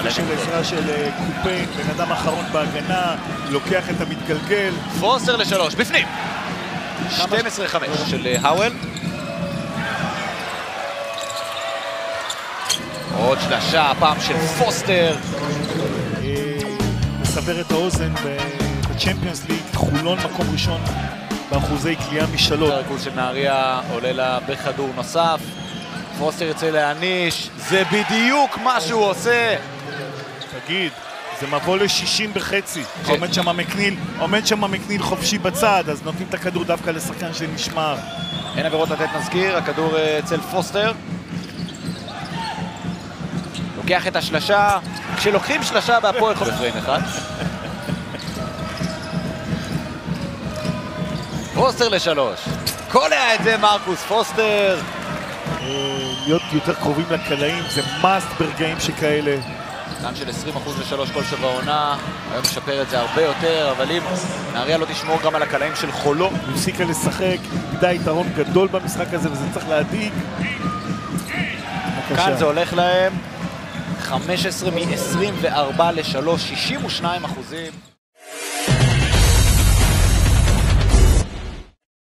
של עזרה של קופיין, בן אדם אחרון בהגנה, לוקח את המתגלגל. פוסטר לשלוש, בפנים. 12-5 של האוול. עוד שלשה, הפעם של פוסטר. מסבר את האוזן בצ'מפיונס ליג, חולון מקום ראשון באחוזי קליעה משלוש. הריכוז של נהריה עולה לה בכדור נוסף. פוסטר יוצא להעניש, זה בדיוק מה שהוא עושה. תגיד, זה מבוא ל-60 בחצי. עומד שם מקניל חופשי בצד, אז נותנים את הכדור דווקא לשחקן שנשמר. אין עבירות לתת נזכיר, הכדור אצל פוסטר. לוקח את השלשה, כשלוקחים שלשה בהפועל בפריים אחד. פוסטר לשלוש. כל היה את זה מרקוס פוסטר. להיות יותר קרובים לקלעים, זה מאסט ברגעים שכאלה. כאן של 20% לשלוש כל שבוע עונה, היום משפר את זה הרבה יותר, אבל אם נהריה לא תשמור גם על הקלעים של חולון. הוא הפסיקה לשחק, איבדה יתרון גדול במשחק הזה וזה צריך להדאיג. כאן זה הולך להם 15 מ-24 ל-3, 62%.